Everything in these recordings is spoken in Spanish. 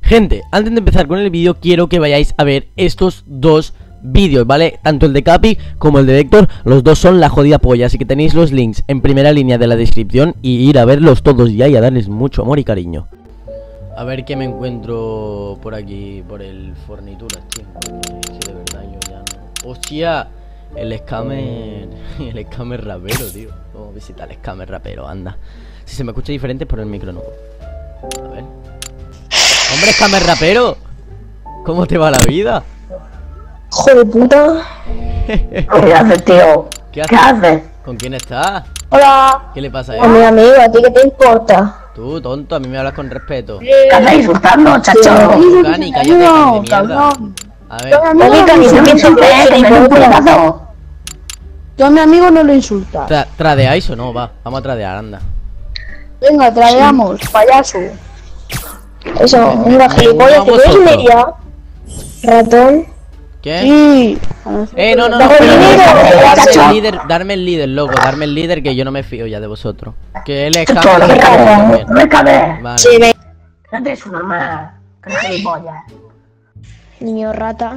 Gente, antes de empezar con el vídeo, quiero que vayáis a ver estos dos vídeos, ¿vale? Tanto el de Capi como el de Vector, los dos son la jodida polla. Así que tenéis los links en primera línea de la descripción y ir a verlos todos ya y a darles mucho amor y cariño. A ver qué me encuentro por aquí, por el Fornituras, tío. Que de verdad yo ya no... ¡Hostia! El scammer... El scammer rapero, tío. Vamos a visitar el scammer rapero, anda. Si se me escucha diferente es por el micro nuevo. A ver. ¡Hombre, scammer rapero! ¿Cómo te va la vida? ¡Hijo de puta! ¿Qué haces, tío? ¿Qué ¿Qué haces? ¿Con quién estás? Hola. ¿Qué le pasa a Con mi él? amigo, ¿a ti qué te importa? Tú, tonto, a mí me hablas con respeto. ¿Qué estás insultando, chacho? Cani, cállate, Cani de mierda. A ver, Oye, Cani, No me insultes, que me doy un puñetazo. yo a mi amigo no lo insulta. ¿tradeáis o no? Va, vamos a tradear, anda. Venga, traemos, payaso. Eso, venga, gilipollas, ¿te vosotros. puedes ir ya? Ratón. ¿Qué? Sí. No, Dame pero dinero, darme el líder, loco, darme el líder, que yo no me fío ya de vosotros. Que él es Chacho, scammer no me rapero cabes, también. no me cabes. Vale. Sí, ve. Fíjate, es un normal. Que gilipollas. Niño rata.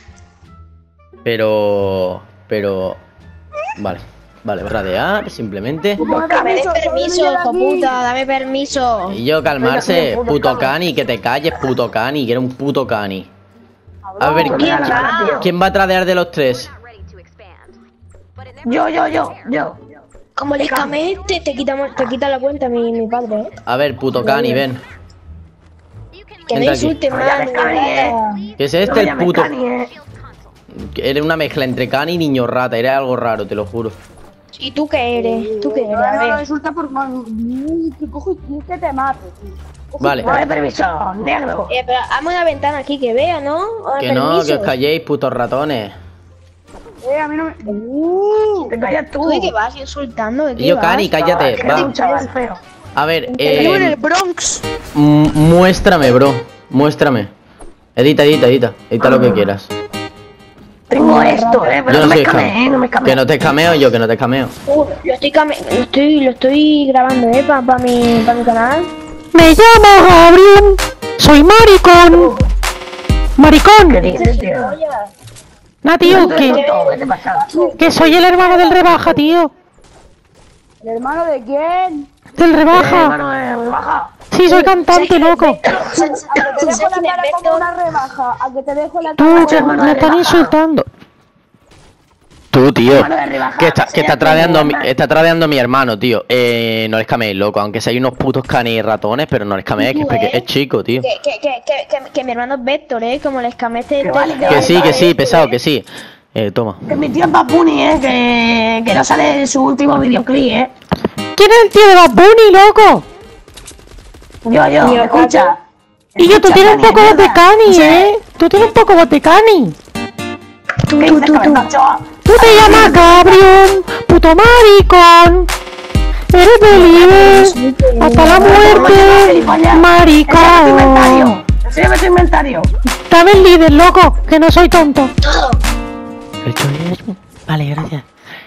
Pero... Vale, tradear, simplemente. Dame permiso, hijo puta, dame permiso. Y yo calmarse, puto Cani, que te calles, puto Cani, que eres un puto Cani. A ver, ¿quién va a tradear de los tres? Yo. Como le escamé, te quita la cuenta mi padre, ¿eh? A ver, puto Cani, ven. Que no Entra aquí. insultes más, Vaya, niño Cani, rata. ¿Qué es No este, me el llames puto? Cani, Eres una mezcla entre Cani y niño rata, eres algo raro, te lo juro. ¿Y tú qué eres? ¿Tú qué eres? A ver. insulta por que cojo y que te mate, tío. Vale, No hay permiso, negro. Pero hazme una ventana aquí que vea, ¿no? que no, que os calléis, putos ratones. A mí no me... Te callas tú. ¿Tú de qué vas insultando? ¿De qué Y yo, vas? Cani, cállate, Que eres un va. chaval feo. A ver, Vivo en el Bronx. muéstrame, bro, muéstrame. Edita lo que quieras. Tengo esto, Yo pero no no me soy escamé, scam. no me escamé. Que no te escameo yo, que no te escameo. Lo estoy grabando, para mi canal. Me llamo Gabriel, soy maricón. ¿Qué Maricón. dices, tío? Nah, tío, ¿Qué te pasa? que soy el hermano del rebaja, tío. ¿El hermano de quién? Del rebaja. Hermano, baja. Sí, soy cantante, loco. A que te dejo la cara como una rebaja. A que te dejo la Tú, cara como me están insultando. Tú, tío, Hermano de rebaja, que está enséñate, tradeando anda. está tradeando a mi hermano, tío. No les caméis, loco, aunque seáis unos putos canis ratones, pero no les caméis, que es chico, tío. Que mi hermano es Vector, como le escamé este. vale, Que sí, pesado, que sí. Toma. Que mi tío es Bad Bunny, que no sale en su último videoclip, ¿Quién es el tío de Bad Bunny, loco? Yo, escucha. Y yo, tú Escucha, tienes un poco voz de mierda. Cani, Tú tienes un poco voz de Cani. ¿Qué dices, cabezacho? Tú te llamas Gabriel, puto maricón. Eres de libre hasta la muerte, maricón. Enséñame tu inventario. Dame el líder, loco, que no soy tonto. Vale, gracias.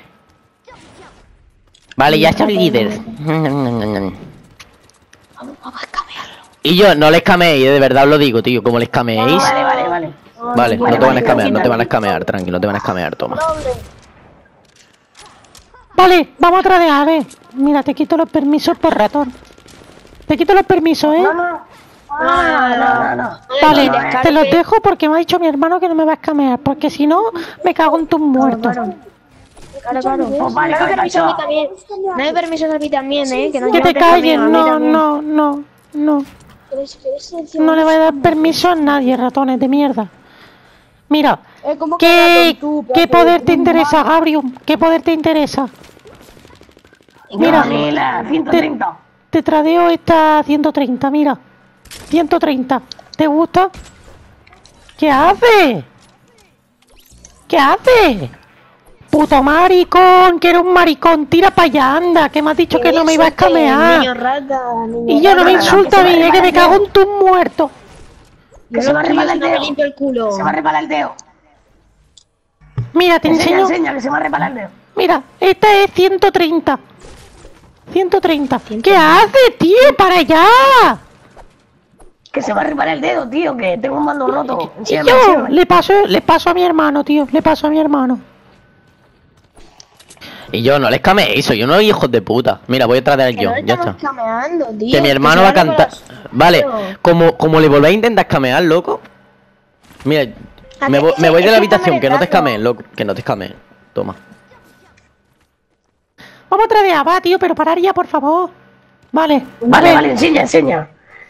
Vale, ya está el líder. Y yo, no les cameéis, de verdad os lo digo, tío. Como les cameéis. Vale. Vale, no te van a escamear, no te van a escamear, tranquilo, no te van a escamear, toma. Vale, vamos a tradear, a ver. Mira, te quito los permisos por ratón. Te quito los permisos, ¿eh? No. Vale, te los dejo porque me ha dicho mi hermano que no me va a escamear. Porque si no, me cago en tus muertos. Claro. Pues vale, Dame permiso a mí cabezacho. también. Dame permiso a mí también, Que no Que te te calles, cameo, a mí no, también. no. No le voy a dar permiso a nadie, ratones de mierda. Mira, como ¿qué poder te interesa, Gabriel? ¿Qué poder te interesa? Mira, La 130. te tradeo esta 130, mira. 130. ¿Te gusta? ¿Qué hace? ¿Qué hace? Puto maricón, que eres un maricón. Tira para allá, anda, que me has dicho que no me iba a Niño escamear. rata, Y yo no me insulta a mí, que me cago en tus muertos. Que se va a reparar el no me dedo. limpio el culo. Se va a reparar el dedo. Mira, te enseño. Enseña, que se va a reparar el dedo. Mira, esta es 130. 130. ¿Qué hace, tío? ¡Para allá! Que se va a arrimar el dedo, tío, que tengo un mando roto. Y yo le paso a mi hermano, tío. Le paso a mi hermano. Y yo, no les cameéis, soy unos hijos de puta. Mira, voy a traer yo, ya está. Cameando, tío, Que mi hermano va a cantar. Vale, como le volváis a intentar camear, loco. Mira, me voy de la habitación, que no te escameen, loco. Que no te escameen. Toma. Vamos a tradear, va, tío, pero parar ya, por favor. Vale. Vale, enseña.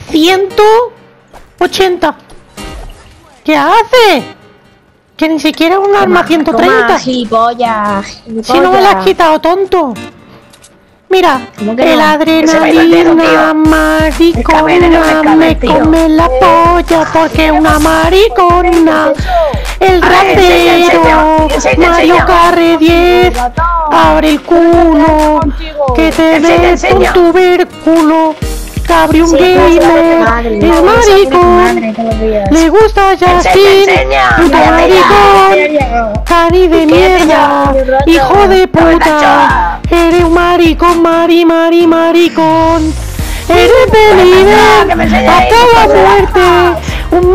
180. ¿Qué hace? Que ni siquiera un arma 130. Gilipollas. Si no me la has quitado, tonto. Mira, el adrenalina maricona me come la polla porque una maricona. El rapero Mario Carre 10 abre el culo que te meto un tubérculo. Gabriel Gamer es maricón, le gusta Justin, puto maricón, cani de mierda, hijo de puta, eres un maricón, maricón, eres believer hasta la muerte, un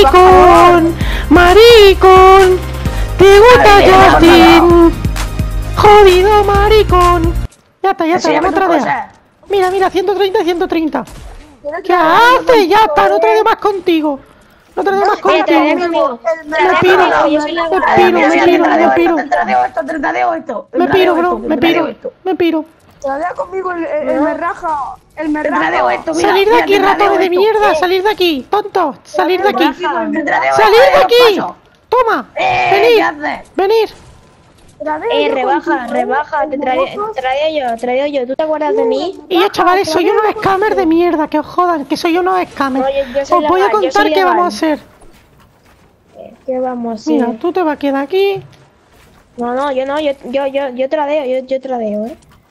maricón, te gusta Justin, jodido maricón. Ya está, vamos otra vez. Mira, 130 y 130. ¿Qué haces? Ya está, no traigo más contigo. No traigo más contigo. Me piro. Tradea conmigo el merraja. Salir de aquí, ratones de mierda. Salir de aquí, tonto. Salir de aquí. Toma. Venir. Rebaja, te tradeo yo, ¿tú te acuerdas de mí? Y yo, chavales, soy unos scammers de mierda, que os jodan, que soy unos scammers. No, yo soy os voy a legal, contar qué vamos a hacer. ¿Qué vamos a hacer? Mira, tú te vas a quedar aquí. No, yo tradeo, yo tradeo,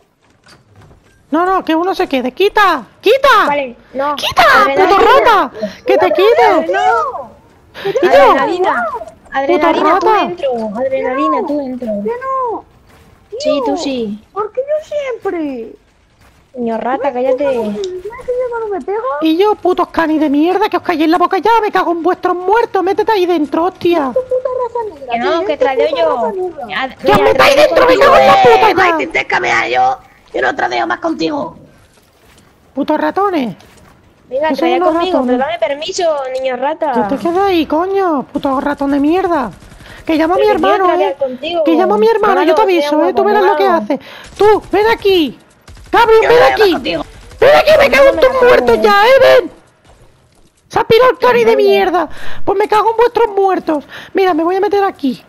No, que uno se quede. ¡Quita! Vale, no. ¡Quita! ¡Puto rata! ¡Que te quites! ¡No! ¿Y yo? Adrenalina, tú rata. dentro. Adrenalina, tú dentro. ¿Qué no? Sí, tú sí. ¿Por qué yo siempre? Señor rata, cállate. ¿Sabes que yo no me pego? Y yo, putos canis de mierda, que os calléis la boca ya, me cago en vuestros muertos, métete ahí dentro, hostia. Que no, que tradeo yo. ¡Que os metáis dentro, me cago en la puta ya! Intenté camear yo no tradeo más contigo. Putos ratones. Venga, Que soy tradea unos conmigo, ratones. pero dame permiso, niño ¿Qué rata. te quedas ahí, coño? Puto ratón de mierda. Que llamo a mi Pero que quiero hermano, tradear contigo. Que llamo a mi hermano, yo te aviso, tú verás lo que hace. Tú, ven aquí. Gabriel, ven aquí. Ven aquí, me cago en tus muertos ya, ven. Se ha pirado el cari de mierda. Pues me cago en vuestros muertos. Mira, me voy a meter aquí.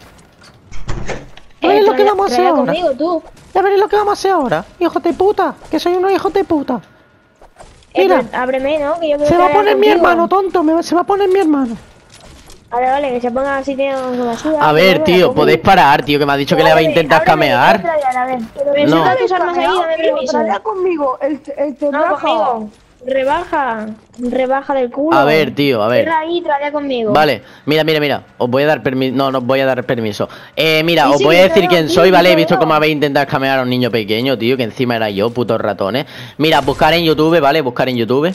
Ya veréis lo que vamos a hacer tradea ahora. conmigo, tú. Ya veréis lo que vamos a hacer ahora. Hijos de puta, que soy unos hijos de puta. Mira, Pero ábreme, ¿no? Que yo quiero se va a tradear poner mi contigo. hermano, tonto. Se va a poner mi hermano. Vale, que se ponga así, tío, con la suda. A ver, tío, podéis parar, tío, que me ha dicho que le va a intentar camear. Pero No. suelta tus armas ahí, dame permiso. Tradea conmigo, el te No, conmigo. Rebaja del culo. A ver, tío, a ver. Cierra ahí, tradea conmigo. Vale, mira, os voy a dar permiso. No os voy a dar permiso. Mira, Sí, os sí, voy a decir pero quién sí, soy, ¿vale? He pero visto no. cómo habéis intentado camear a un niño pequeño, tío, que encima era yo, putos ratones. Mira, buscar en YouTube, ¿vale? Buscar en YouTube.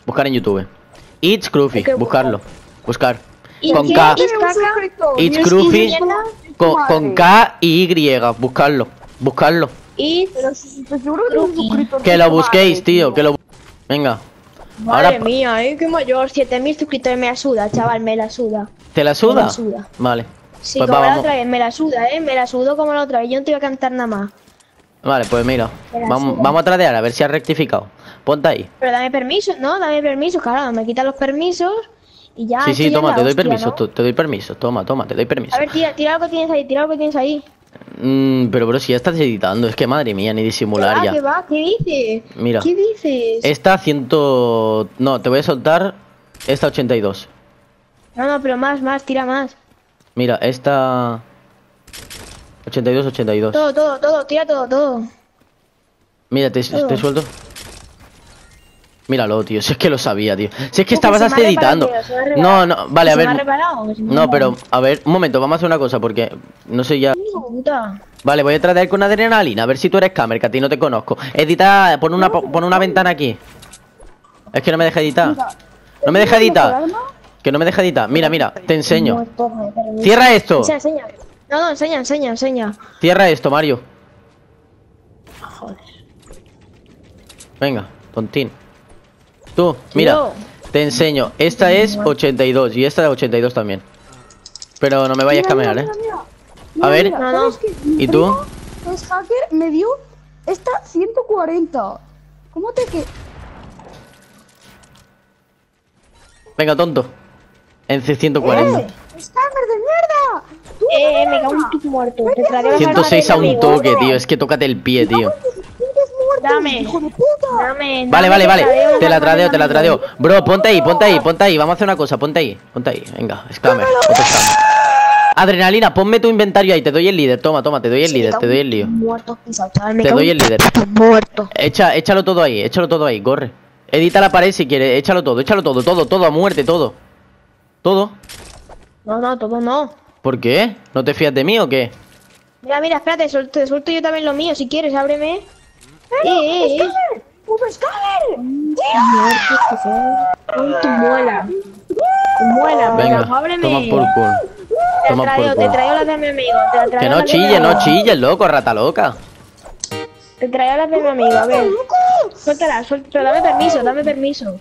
It's Cruffy, ¿Qué buscarlo. Buscar. ¿Y Con qué? K. ¿Y caca? It's ¿Y Cruffy. mierda? Con K y Y. Buscarlo. ¿Y? Te seguro que eres un suscriptor. Que lo busquéis, tío, que lo... Venga. Madre Ahora, mía, qué mayor. 7000 suscriptores me la suda, chaval, me la suda. ¿te la suda? Me la suda. Vale. Sí, Pues como la vamos. otra vez, me la suda, me la sudo como la otra vez. Yo no te iba a cantar nada más. Vale, pues mira. Me la Vamos, suda. vamos a tradear a ver si has rectificado. Ponte ahí. Pero dame permiso, ¿no? Dame permiso, claro, me quitan los permisos y ya. Sí, esto sí, ya toma, es te la doy hostia, permiso, ¿no? te doy permiso, toma, te doy permiso. A ver, tira lo que tienes ahí, tira lo que tienes ahí. Pero bro, si ya estás editando, es que madre mía, ni disimular ¿Qué ya. va? ¿Qué dices? Mira. ¿Qué dices? Esta 100... No, te voy a soltar esta 82. No, pero más, tira más. Mira, esta... 82. Todo, tira todo. Mira, te suelto. Míralo, tío, si es que lo sabía, tío. Si es que Uf, estabas se me ha hasta editando. reparado, se me ha reparado. No, vale, a ¿Se me ha ver. reparado? ¿Que se me ha No, pero, reparado? a ver, un momento, vamos a hacer una cosa, porque no sé ya... Puta. Vale, voy a tratar con adrenalina, a ver si tú eres Camer, que a ti no te conozco. Edita, pon una ventana aquí. Es que no me deja editar. No me deja editar. Que no me deja editar. Mira, mira, te enseño. Cierra esto. Enseña. No, enseña. Cierra esto, Mario. Venga, tontín. Tú, mira, te enseño. Esta es 82 y esta de 82 también. Pero no me vayas a camear, A ver. No. ¿Y tú? Es hacker, me dio esta 140. ¿Cómo te que? Venga, tonto. En 140. ¡Scammer de mierda! Me cago en tu muerto. Te traigo las 106 a armas de un mi toque, amigo. tío. Es que tócate el pie, tío. Dame. ¡Hijo de puta! Dame. Vale. Te la traigo. tradeo. Bro, ponte ahí. Vamos a hacer una cosa, ponte ahí. Venga, scammer. Otro scammer. Adrenalina, ponme tu inventario ahí. Te doy el líder. Toma, te doy el líder. Te doy el lío. Muertos pisados, chaval. Te doy el líder. Muerto. Échalo todo ahí, corre. Edita la pared si quieres. Échalo todo. Todo, a muerte, todo. Todo. No, todo no. ¿Por qué? ¿No te fías de mí o qué? Mira, espérate, te suelto yo también lo mío, si quieres, ábreme. ¡Puto Scammer! Con tu muela. Venga, ábreme. toma por culo. Te traigo las de mi amigo. Que no chilles, loco, rata loca. Te traigo las de mi amigo, a ver. Suéltala, pero dame permiso.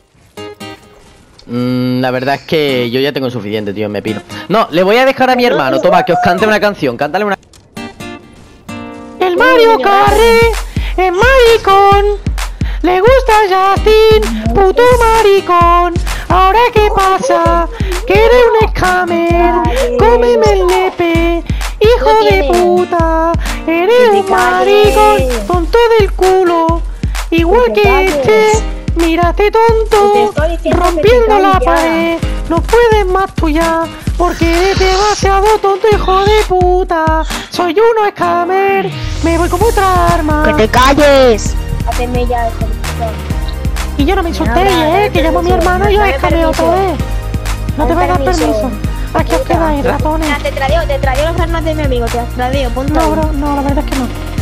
La verdad es que yo ya tengo suficiente, tío, me piro. No, le voy a dejar a mi hermano, toma, que os cante una canción, cántale una... El Mario Carré es maricón. Le gusta Justin, puto maricón. Ahora qué pasa, que eres un scammer. Cómeme el nepe, hijo de puta. Eres un maricón, tonto del culo. Igual que este, mírate tonto, rompiendo la pared. No puedes más tú ya, porque eres demasiado tonto, hijo de puta. Soy uno scammer, me voy con otra arma. ¡Que te calles! Háteme ya, hijo de puta. Y yo no me insulté, que llamo a mi hermano y yo escameo otra vez. No te voy a dar permiso. Aquí os quedáis, ratones. Te traigo las armas de mi amigo, te las traigo, ponte. No, bro, no, la verdad es que no.